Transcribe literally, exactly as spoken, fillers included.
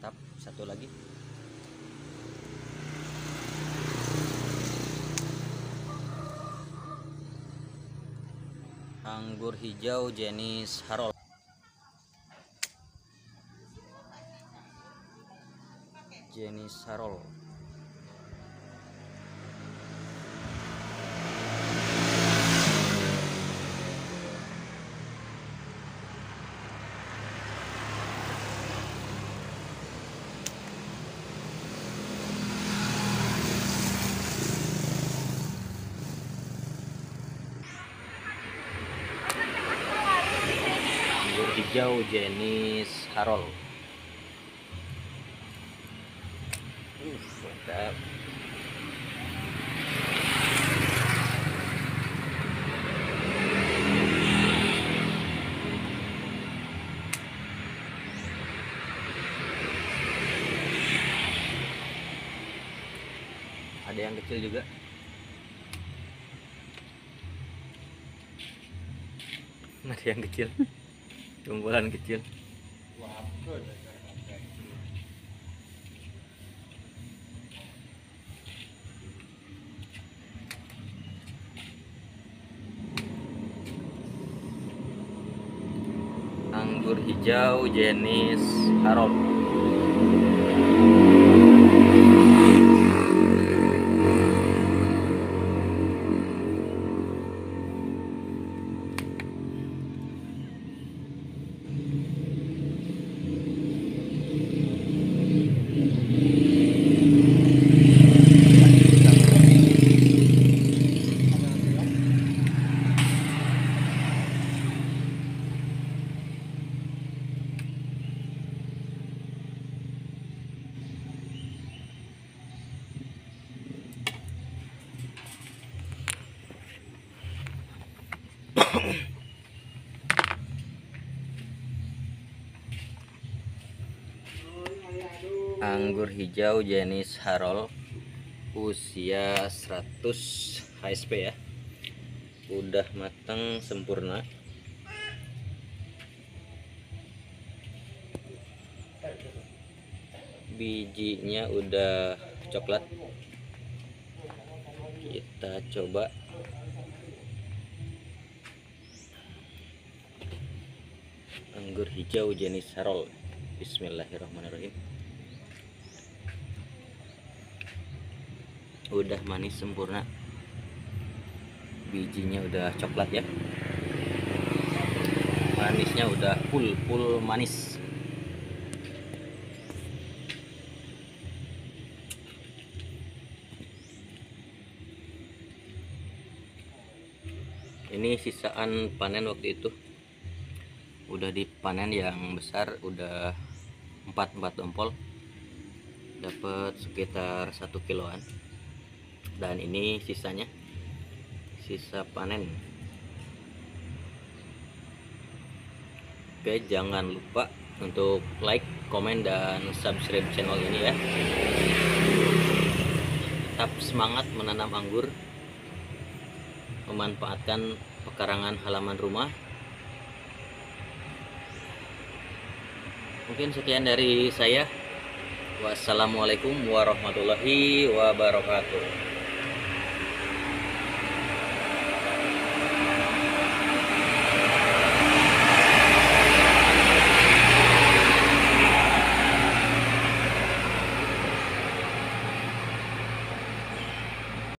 mantap. Satu lagi. Anggur hijau jenis Harold. Jenis Harold. Anggur hijau jenis Harold. Uh, mantap. Ada yang kecil juga. Ada yang kecil. Kumpulan kecil. Anggur hijau jenis Harold. Anggur hijau jenis Harold, usia seratus H S P ya, udah matang sempurna. Bijinya udah coklat. Kita coba. Anggur hijau jenis Harold. Bismillahirrahmanirrahim. Udah manis sempurna. Bijinya udah coklat ya. Manisnya udah full full manis. Ini sisaan panen waktu itu. Udah dipanen yang besar, udah empat empat dompol, dapat sekitar satu kiloan. Dan ini sisanya, sisa panen. Oke, jangan lupa untuk like, komen, dan subscribe channel ini ya. Tetap semangat menanam anggur, memanfaatkan pekarangan halaman rumah. Mungkin sekian dari saya. Wassalamualaikum warahmatullahi wabarakatuh.